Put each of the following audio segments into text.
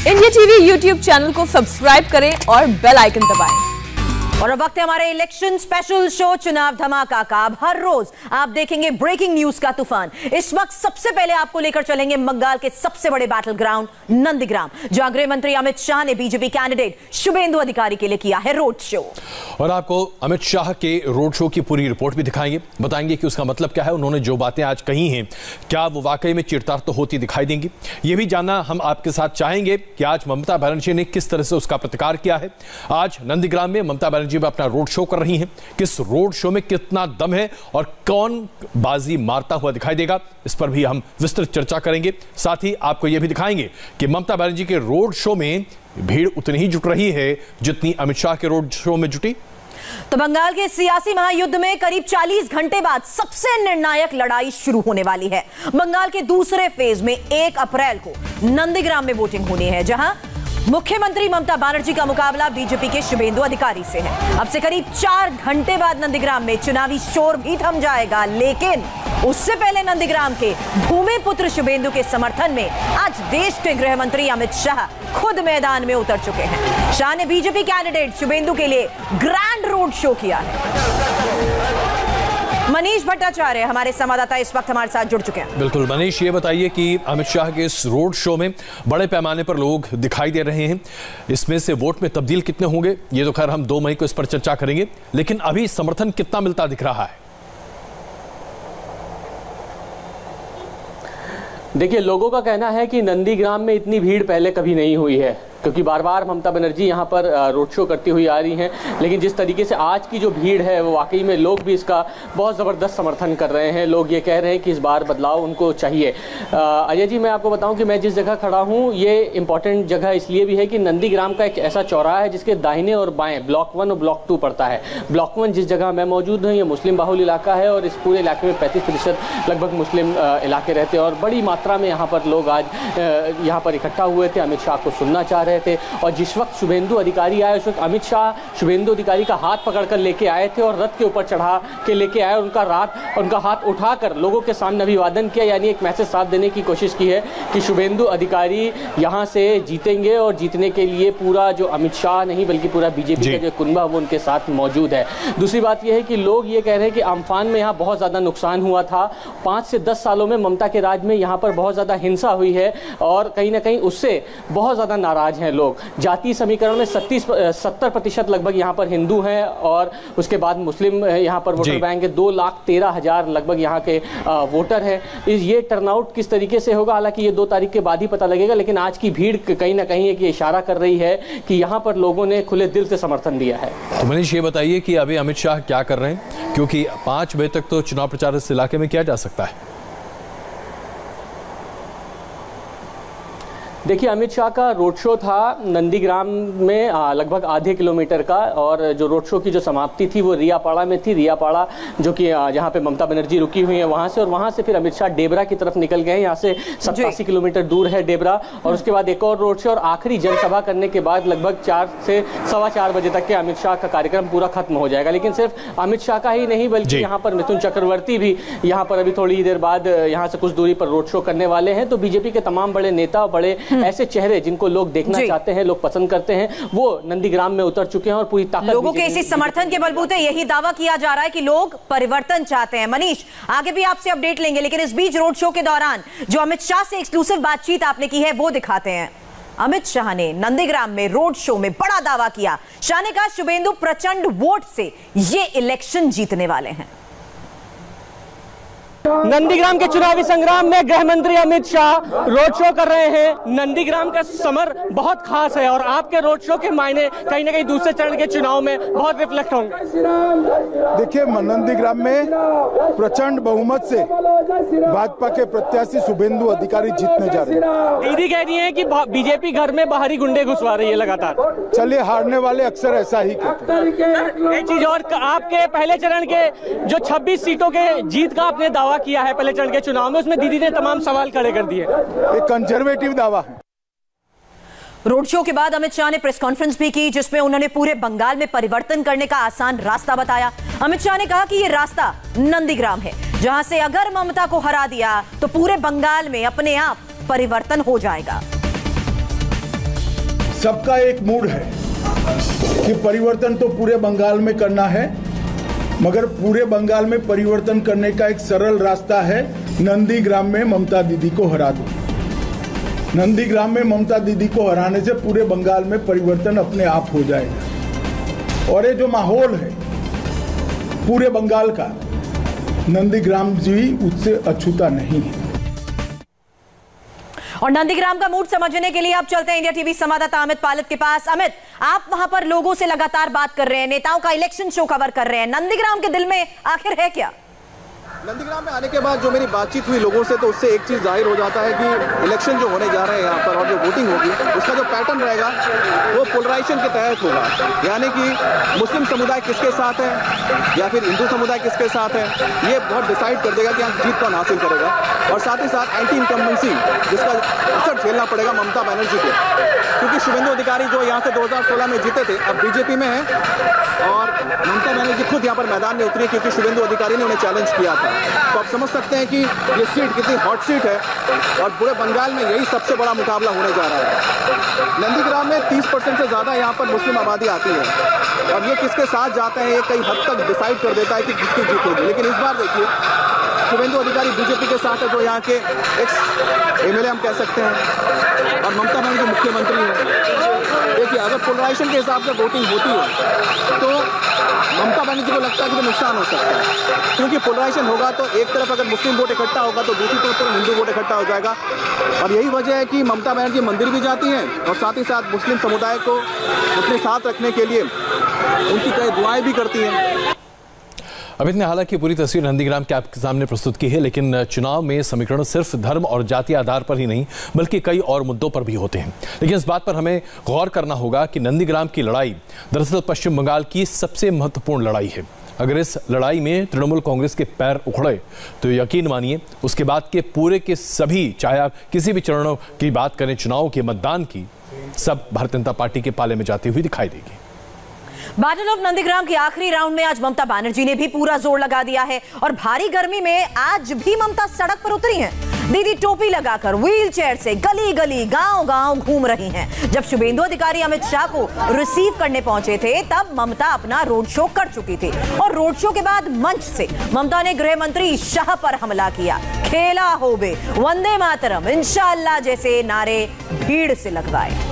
India TV YouTube channel को subscribe करें और बेल आइकन दबाएं। और अब वक्त है हमारे इलेक्शन स्पेशल शो चुनाव धमाका का। अब हर रोज आप देखेंगे ब्रेकिंग न्यूज का तूफान। इस वक्त सबसे पहले आपको लेकर चलेंगे बंगाल के सबसे बड़े बैटल ग्राउंड नंदीग्राम, जहां गृह मंत्री अमित शाह ने बीजेपी कैंडिडेट शुभेंदु अधिकारी के लिए किया है रोड शो। और आपको अमित शाह के रोड शो की पूरी रिपोर्ट भी दिखाएंगे, बताएंगे कि उसका मतलब क्या है, उन्होंने जो बातें आज कही हैं क्या वो वाकई में चिरतार तो होती दिखाई देंगी। ये भी जानना हम आपके साथ चाहेंगे कि आज ममता बनर्जी ने किस तरह से उसका प्रतिकार किया है। आज नंदीग्राम में ममता बनर्जी भी अपना रोड शो कर रही हैं। किस रोड शो में कितना दम है और कौन बाजी मारता हुआ दिखाई देगा, इस पर भी हम विस्तृत चर्चा करेंगे। साथ ही आपको यह भी दिखाएंगे कि ममता बनर्जी के रोड शो में भीड़ उतनी ही जुट रही है जितनी अमित शाह के रोड शो में जुटी। तो बंगाल के सियासी महायुद्ध में करीब 40 घंटे बाद सबसे निर्णायक लड़ाई शुरू होने वाली है। बंगाल के दूसरे फेज में 1 अप्रैल को नंदीग्राम में वोटिंग होनी है, जहां मुख्यमंत्री ममता बनर्जी का मुकाबला बीजेपी के शुभेंदु अधिकारी से है। अब से करीब 4 घंटे बाद नंदीग्राम में चुनावी शोर भी थम जाएगा, लेकिन उससे पहले नंदीग्राम के भूमिपुत्र शुभेंदु के समर्थन में आज देश के गृह मंत्री अमित शाह खुद मैदान में उतर चुके हैं। शाह ने बीजेपी कैंडिडेट शुभेंदु के लिए ग्रैंड रोड शो किया है। मनीष भट्टाचार्य हमारे संवाददाता इस वक्त हमारे साथ जुड़ चुके हैं। बिल्कुल मनीष, ये बताइए कि अमित शाह के इस रोड शो में बड़े पैमाने पर लोग दिखाई दे रहे हैं, इसमें से वोट में तब्दील कितने होंगे ये तो खैर हम 2 मई को इस पर चर्चा करेंगे, लेकिन अभी समर्थन कितना मिलता दिख रहा है? देखिए, लोगों का कहना है कि नंदीग्राम में इतनी भीड़ पहले कभी नहीं हुई है, क्योंकि बार बार ममता बनर्जी यहाँ पर रोड शो करती हुई आ रही हैं। लेकिन जिस तरीके से आज की जो भीड़ है वो वाकई में लोग भी इसका बहुत ज़बरदस्त समर्थन कर रहे हैं। लोग ये कह रहे हैं कि इस बार बदलाव उनको चाहिए। अजय जी, मैं आपको बताऊं कि मैं जिस जगह खड़ा हूँ ये इंपॉर्टेंट जगह इसलिए भी है कि नंदीग्राम का एक ऐसा चौराहा है जिसके दाहिने और बाएँ ब्लॉक 1 और ब्लॉक 2 पड़ता है। ब्लॉक 1 जिस जगह मैं मौजूद हूँ ये मुस्लिम बाहुल इलाका है और इस पूरे इलाके में 35% लगभग मुस्लिम इलाके रहते हैं और बड़ी मात्रा में यहाँ पर लोग आज यहाँ पर इकट्ठा हुए थे, अमित शाह को सुनना चाह रहे थे। और जिस वक्त शुभेंदु अधिकारी आए उस वक्त अमित शाह शुभेंदु अधिकारी का हाथ पकड़कर लेके आए थे और रथ के ऊपर चढ़ा के लेके आए। उनका हाथ उठाकर लोगों के सामने अभिवादन किया, यानी एक मैसेज साथ देने की कोशिश की है कि शुभेंदु अधिकारी यहाँ से जीतेंगे और जीतने के लिए पूरा जो अमित शाह नहीं बल्कि पूरा बीजेपी का जो कुनबा वो उनके साथ मौजूद है। दूसरी बात यह है कि लोग ये कह रहे हैं कि अम्फान में यहाँ बहुत ज़्यादा नुकसान हुआ था। 5 से 10 सालों में ममता के राज में यहाँ पर बहुत ज़्यादा हिंसा हुई है और कहीं ना कहीं उससे बहुत ज़्यादा नाराज हैं लोग। जातीय समीकरण में 70% लगभग यहाँ पर हिंदू हैं और उसके बाद मुस्लिम यहाँ पर वोटर बैंक है। 2,13,000 लगभग यहाँ के वोटर हैं। ये टर्नआउट किस तरीके से होगा हालांकि ये 2 तारीख के बाद ही पता लगेगा, लेकिन आज की भीड़ कहीं ना कहीं एक इशारा कर रही है कि यहाँ पर लोगों ने खुले दिल से समर्थन दिया है। तो मनीष, ये बताइए कि अभी अमित शाह क्या कर रहे हैं, क्योंकि 5 बजे तक तो चुनाव प्रचार इस इलाके में किया जा सकता है। देखिए, अमित शाह का रोड शो था नंदीग्राम में लगभग आधे किलोमीटर का और जो रोड शो की जो समाप्ति थी वो रियापाड़ा में थी। रियापाड़ा जो कि जहाँ पे ममता बनर्जी रुकी हुई है वहाँ से, और वहाँ से फिर अमित शाह डेबरा की तरफ निकल गए। यहाँ से 87 किलोमीटर दूर है डेबरा और उसके बाद एक और रोड शो और आखिरी जनसभा करने के बाद लगभग 4 से 4:15 बजे तक के अमित शाह का कार्यक्रम पूरा खत्म हो जाएगा। लेकिन सिर्फ अमित शाह का ही नहीं बल्कि यहाँ पर मिथुन चक्रवर्ती भी यहाँ पर अभी थोड़ी देर बाद यहाँ से कुछ दूरी पर रोड शो करने वाले हैं। तो बीजेपी के तमाम बड़े नेता, बड़े ऐसे चेहरे जिनको लोग देखना चाहते हैं, लोग पसंद करते हैं, वो नंदीग्राम में उतर चुके हैं और पूरी ताकत लोगों के इसी समर्थन के बलबूते यही दावा किया जा रहा है कि लोग परिवर्तन चाहते हैं। मनीष, आगे भी आपसे अपडेट लेंगे, लेकिन इस बीच रोड शो के दौरान जो अमित शाह से एक्सक्लूसिव बातचीत आपने की है वो दिखाते हैं। अमित शाह ने नंदीग्राम में रोड शो में बड़ा दावा किया। शाह ने कहा शुभेंदु प्रचंड वोट से ये इलेक्शन जीतने वाले हैं। नंदीग्राम के चुनावी संग्राम में गृह मंत्री अमित शाह रोड शो कर रहे हैं। नंदीग्राम का समर बहुत खास है और आपके रोड शो के मायने कहीं ना कहीं दूसरे चरण के चुनाव में बहुत रिफ्लेक्ट होंगे। देखिए, नंदीग्राम में प्रचंड बहुमत से भाजपा के प्रत्याशी शुभेंदु अधिकारी जीतने जा रहे हैं। दीदी कह रही है कि बीजेपी घर में बाहरी गुंडे घुसवा रही है लगातार। चलिए, हारने वाले अक्सर ऐसा ही कहते हैं। एक चीज और, आपके पहले चरण के जो 26 सीटों के जीत का आपने दावा किया है पहले चरण के चुनाव में, उसमें दीदी ने तमाम सवाल खड़े कर दिए। एक कंजर्वेटिव दावा है। रोड शो के बाद अमित शाह ने प्रेस कॉन्फ्रेंस भी की जिसमें उन्होंने पूरे बंगाल में परिवर्तन करने का आसान रास्ता बताया। अमित शाह ने कहा कि यह रास्ता नंदीग्राम है, जहां से अगर ममता को हरा दिया तो पूरे बंगाल में अपने आप परिवर्तन हो जाएगा। सबका एक मूड है कि परिवर्तन तो पूरे बंगाल में करना है, मगर पूरे बंगाल में परिवर्तन करने का एक सरल रास्ता है, नंदीग्राम में ममता दीदी को हरा दो। नंदीग्राम में ममता दीदी को हराने से पूरे बंगाल में परिवर्तन अपने आप हो जाएगा। और ये जो माहौल है पूरे बंगाल का, नंदीग्राम जी उससे अछूता नहीं है। और नंदीग्राम का मूड समझने के लिए आप चलते हैं इंडिया टीवी संवाददाता अमित पालित के पास। अमित, आप वहां पर लोगों से लगातार बात कर रहे हैं, नेताओं का इलेक्शन शो कवर कर रहे हैं, नंदीग्राम के दिल में आखिर है क्या? नंदीग्राम में आने के बाद जो मेरी बातचीत हुई लोगों से, तो उससे एक चीज़ जाहिर हो जाता है कि इलेक्शन जो होने जा रहे हैं यहाँ पर और जो वोटिंग होगी उसका जो पैटर्न रहेगा वो पोलराइजेशन के तहत होगा। यानी कि मुस्लिम समुदाय किसके साथ है या फिर हिंदू समुदाय किसके साथ है, ये बहुत डिसाइड कर देगा कि यहाँ जीत कौन हासिल करेगा। और साथ ही साथ एंटी इनकम्बेंसी जिसका असर झेलना पड़ेगा ममता बनर्जी को, क्योंकि शुभेंदु अधिकारी जो यहाँ से 2016 में जीते थे अब बीजेपी में है और ममता बनर्जी खुद यहाँ पर मैदान में उतरी क्योंकि शुभेंदु अधिकारी ने उन्हें चैलेंज किया था। तो आप समझ सकते हैं कि ये सीट कितनी हॉट सीट है और पूरे बंगाल में यही सबसे बड़ा मुकाबला होने जा रहा है। नंदीग्राम में 30% से ज़्यादा यहाँ पर मुस्लिम आबादी आती है और ये किसके साथ जाते हैं ये कई हद तक डिसाइड कर देता है कि किसकी जीत होगी। लेकिन इस बार देखिए शुभेंदु अधिकारी बीजेपी के साथ है, जो यहाँ के एक्स एमएलए हम कह सकते हैं, और ममता बनर्जी मुख्यमंत्री हैं। देखिए अगर पोलराइजेशन के हिसाब से वोटिंग होती है तो ममता बनर्जी को लगता है कि नुकसान हो सकता है, क्योंकि पोलराइजेशन होगा तो एक तरफ अगर मुस्लिम वोट इकट्ठा होगा तो दूसरी तरफ हिंदू वोट इकट्ठा हो जाएगा। और यही वजह है कि ममता बनर्जी मंदिर भी जाती हैं और साथ ही साथ मुस्लिम समुदाय को अपने साथ रखने के लिए उनकी कई दुआएं भी करती हैं। अमित ने हालांकि पूरी तस्वीर नंदीग्राम के आपके सामने प्रस्तुत की है, लेकिन चुनाव में समीकरण सिर्फ धर्म और जातीय आधार पर ही नहीं बल्कि कई और मुद्दों पर भी होते हैं। लेकिन इस बात पर हमें गौर करना होगा कि नंदीग्राम की लड़ाई दरअसल पश्चिम बंगाल की सबसे महत्वपूर्ण लड़ाई है। अगर इस लड़ाई में तृणमूल कांग्रेस के पैर उखड़े तो यकीन मानिए उसके बाद के पूरे के सभी, चाहे आप किसी भी चरणों की बात करें, चुनाव के, मतदान की, सब भारतीय जनता पार्टी के पाले में जाती हुई दिखाई देगी। बैटल ऑफ नंदीग्राम के आखिरी राउंड में आज ममता बनर्जी ने भी पूरा जोर लगा दिया है और भारी गर्मी में आज भी ममता सड़क पर उतरी हैं। दीदी टोपी लगाकर व्हील चेयर से गली गली, गांव गांव घूम रही हैं। जब शुभेंदु अधिकारी अमित शाह को रिसीव करने पहुंचे थे तब ममता अपना रोड शो कर चुकी थी और रोड शो के बाद मंच से ममता ने गृह मंत्री शाह पर हमला किया। खेला होबे, वंदे मातरम, इंशाअल्लाह जैसे नारे भीड़ से लगवाए।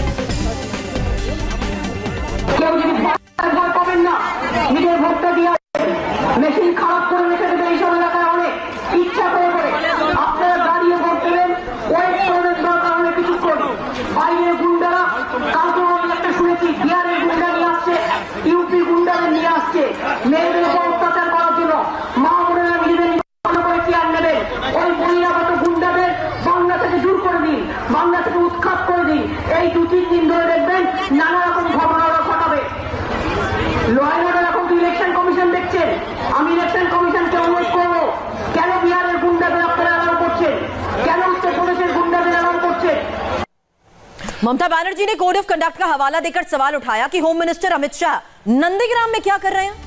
পাবেন না, নিজের ভোটটা দিয়ে মেশিন খারাপ করে রেখে দেবে এইসব এলাকায় অনেক ইচ্ছা করে আপনারা দাঁড়িয়ে ভোট দেবেন, ওয়েট করবেন দরকার হলে কিছুক্ষণ। বাইরের গুন্ডারা কালকে আমি একটা শুনেছি বিহারের গুন্ডা নিয়ে আসছে, ইউপি গুন্ডাদের নিয়ে আসছে মেয়েদের উপর অত্যাচার করার জন্য। মা বোনেরা নিজেদের করে চেয়ার নেবেন, ওই বহিরাগত গুন্ডাদের বাংলা থেকে দূর করে দিন, বাংলা থেকে উৎখাত করে দিন। এই 2-3 দিন ধরে দেখবেন নানা রকম ঘটনা ঘটাবে। ল অ্যান্ড অর্ডার এখন তো ইলেকশন কমিশন দেখছেন, আমি ইলেকশন কমিশনকে অনুরোধ করবো কেন বিহারের গুন্ডাদের আপনারা অ্যালাউ করছেন, কেন উত্তর প্রদেশের গুন্ডাদের অ্যালাউ করছেন। ममता बनर्जी ने कोड ऑफ कंडक्ट का हवाला देकर सवाल उठाया कि होम मिनिस्टर अमित शाह नंदीग्राम में क्या कर रहे हैं।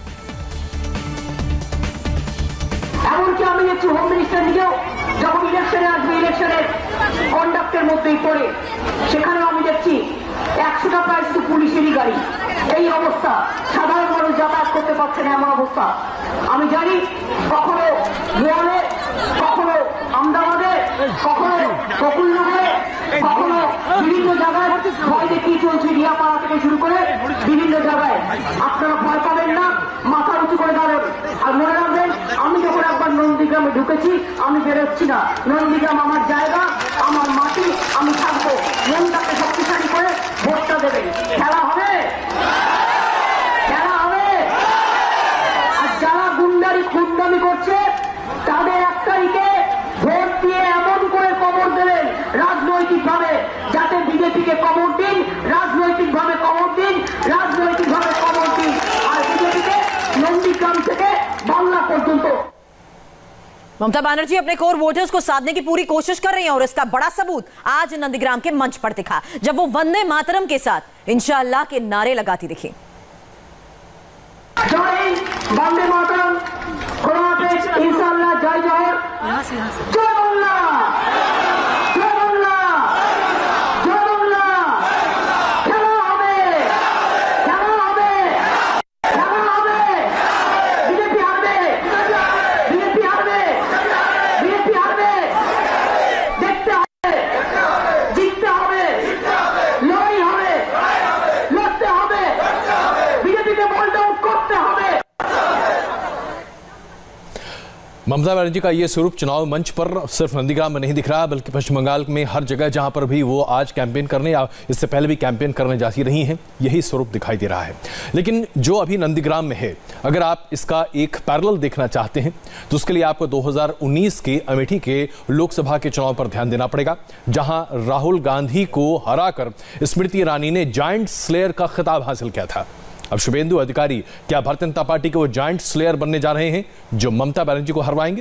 এমনকি আমি দেখছি হোম মিনিস্টার নিজেও যখন ইলেকশনে আসবে ইলেকশনের কন্ডাক্টের মধ্যেই পড়ে, সেখানেও আমি দেখছি 100টা প্রায় শুধু পুলিশেরই গাড়ি। এই অবস্থা, সাধারণ মানুষ যাতায়াত করতে পারছে না এমন অবস্থা। আমি জানি কখনো গোয়ালে, কখনো আমদাবাদে, কখনো বকুলনগরে, কখনো বিভিন্ন জায়গায় ভয় দেখিয়ে চলছে, রিয়াপাড়া থেকে শুরু করে বিভিন্ন জায়গায়। আপনারা ভয় পাবেন না, মাথা উঁচু করে দাঁড়ান। আর মনে রাখবেন আমি যখন একবার নন্দীগ্রামে ঢুকেছি আমি বেরোচ্ছি না। নন্দীগ্রাম আমার জায়গা, আমার মাটি, আমি থাকবো। মনটাকে শক্তিশালী করে ভোটটা দেবেন। খেলা হবে, খেলা হবে। আর যারা গুন্ডামি করছে তাদের 1 তারিখে ভোট দিয়ে এমন করে কবর দেবেন রাজনৈতিকভাবে, যাতে বিজেপিকে কবর দিন, রাজনৈতিকভাবে কবর দিন, রাজনৈতিকভাবে কবর দিন। আর বিজেপিকে নন্দীগ্রাম থেকে বাংলা পর্যন্ত। ममता बनर्जी अपने कोर वोटर्स को साधने की पूरी कोशिश कर रही हैं और इसका बड़ा सबूत आज नंदीग्राम के मंच पर दिखा जब वो वंदे मातरम के साथ इंशाअल्लाह के नारे लगाती दिखी। जय वंदे मातरम, खुदा हाफिज, इंशाअल्लाह, जय जवाहर, जय बांग्ला, जय बांग्ला, जय बांग्ला। ममता बनर्जी का ये स्वरूप चुनाव मंच पर सिर्फ नंदीग्राम में नहीं दिख रहा, बल्कि पश्चिम बंगाल में हर जगह जहां पर भी वो आज कैंपेन करने या इससे पहले भी कैंपेन करने जाती रही हैं, यही स्वरूप दिखाई दे रहा है। लेकिन जो अभी नंदीग्राम में है, अगर आप इसका एक पैरेलल देखना चाहते हैं तो उसके लिए आपको 2019 के अमेठी के लोकसभा के चुनाव पर ध्यान देना पड़ेगा, जहां राहुल गांधी को हराकर स्मृति ईरानी ने जायंट स्लेयर का खिताब हासिल किया था। अब शुभेंदु अधिकारी क्या भारतीय जनता पार्टी के वो जायंट स्लेयर बनने जा रहे हैं जो ममता बनर्जी को हरवाएंगे?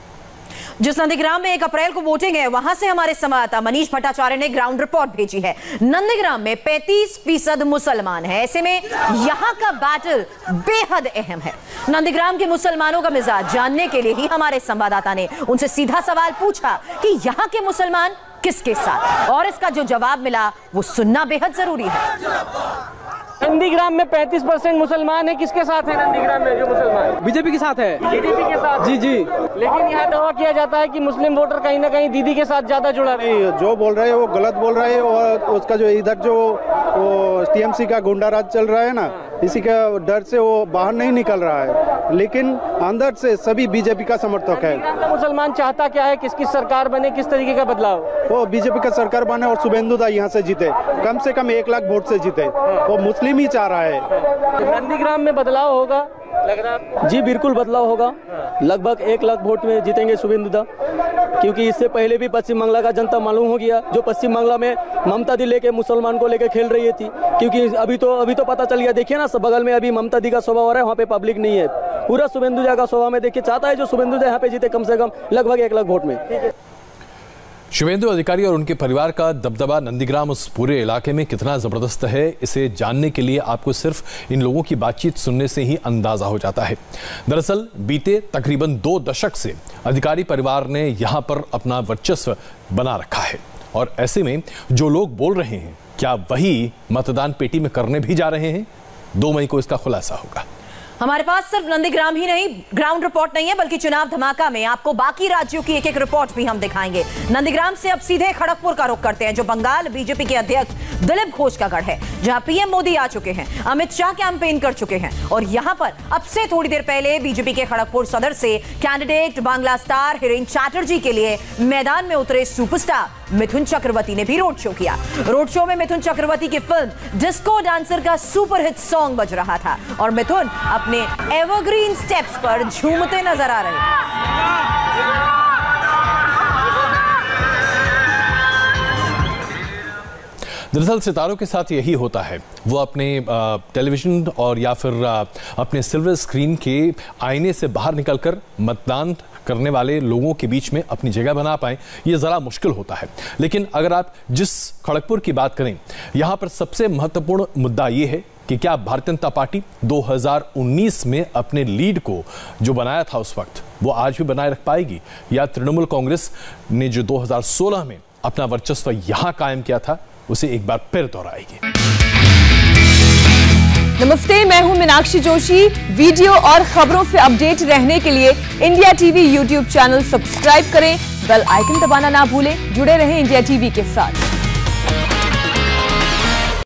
जिस नंदीग्राम में 1 अप्रैल को वोटिंग है, वहां से हमारे संवाददाता मनीष भट्टाचार्य ने ग्राउंड रिपोर्ट भेजी है। नंदीग्राम में 35% मुसलमान है, ऐसे में यहां का बैटल बेहद अहम है। नंदीग्राम के मुसलमानों का मिजाज जानने के लिए ही हमारे संवाददाता ने उनसे सीधा सवाल पूछा कि यहां के मुसलमान किसके साथ, और इसका जो जवाब मिला वो सुनना बेहद जरूरी है। नंदीग्राम में 35% मुसलमान है, किसके साथ है नंदीग्राम में जो मुसलमान? बीजेपी के साथ है। बीजेपी के साथ? जी जी। लेकिन यहाँ दावा किया जाता है कि मुस्लिम वोटर कहीं ना कहीं दीदी के साथ ज्यादा जुड़ा है। जो बोल रहे हैं वो गलत बोल रहे हैं, और उसका जो इधर जो टीएमसी का गुंडाराज चल रहा है ना, इसी का डर से वो बाहर नहीं निकल रहा है, लेकिन अंदर से सभी बीजेपी का समर्थक है। मुसलमान चाहता क्या है, किसकी सरकार बने, किस तरीके का बदलाव? वो बीजेपी का सरकार बने और शुभेंदु दा यहाँ से जीते, कम से कम 1 लाख वोट से जीते, वो मुस्लिम ही चाह रहा है। नंदीग्राम में बदलाव होगा लग रहा? जी बिल्कुल बदलाव होगा, लगभग 1 लाख वोट में जीतेंगे शुभेंदु दा, क्योंकि इससे पहले भी पश्चिम बांग्ला का जनता मालूम हो गया, जो पश्चिम बांग्ला में ममता दी लेके मुसलमान को लेके खेल रही थी, क्योंकि अभी तो पता चल गया। देखिए ना, बगल में अभी ममता दी का स्वभाव हो रहा है, वहाँ पे पब्लिक नहीं है, पूरा शुभेंदु दा का स्वभाव में देखिए चाहता है जो शुभेंदु दा यहाँ पे जीते कम से कम लगभग 1 लाख वोट में। शुभेंदु अधिकारी और उनके परिवार का दबदबा नंदीग्राम उस पूरे इलाके में कितना जबरदस्त है, इसे जानने के लिए आपको सिर्फ इन लोगों की बातचीत सुनने से ही अंदाजा हो जाता है। दरअसल बीते तकरीबन 2 दशक से अधिकारी परिवार ने यहां पर अपना वर्चस्व बना रखा है, और ऐसे में जो लोग बोल रहे हैं, क्या वही मतदान पेटी में करने भी जा रहे हैं? 2 मई को इसका खुलासा होगा। हमारे पास सिर्फ नंदीग्राम ही नहीं ग्राउंड रिपोर्ट नहीं है, बल्कि चुनाव धमाका में आपको बाकी राज्यों की एक रिपोर्ट भी हम दिखाएंगे। नंदीग्राम से अब सीधे खड़गपुर का रुख करते हैं, जो बंगाल बीजेपी के अध्यक्ष दिलीप घोष का गढ़ है, जहां पीएम मोदी आ चुके हैं, अमित शाह कैंपेन कर चुके हैं, और यहां पर अब से थोड़ी देर पहले बीजेपी के खड़गपुर सदर से कैंडिडेट बांग्ला स्टार हिरेन चैटर्जी के लिए मैदान में उतरे सुपरस्टार मिथुन चक्रवर्ती ने भी रोड शो किया। रोड शो में मिथुन चक्रवर्ती की फिल्म डिस्को डांसर का सुपरहिट सॉन्ग बज रहा था, और मिथुन अपने एवरग्रीन स्टेप्स पर झूमते नजर आ रहे हैं। दरअसल सितारों के साथ यही होता है, वो अपने टेलीविजन और या फिर अपने सिल्वर स्क्रीन के आईने से बाहर निकलकर मतदान करने वाले लोगों के बीच में अपनी जगह बना पाएं, ये ज़रा मुश्किल होता है। लेकिन अगर आप जिस खड़गपुर की बात करें, यहाँ पर सबसे महत्वपूर्ण मुद्दा ये है कि क्या भारतीय जनता पार्टी 2019 में अपने लीड को जो बनाया था उस वक्त, वो आज भी बनाए रख पाएगी, या तृणमूल कांग्रेस ने जो 2016 में अपना वर्चस्व यहां कायम किया था उसे एक बार फिर दोहराएगी। नमस्ते, मैं हूं मीनाक्षी जोशी। वीडियो और खबरों से अपडेट रहने के लिए India TV YouTube channel subscribe करें, बेल आइकन दबाना ना भूलें। जुड़े रहें इंडिया टीवी के साथ।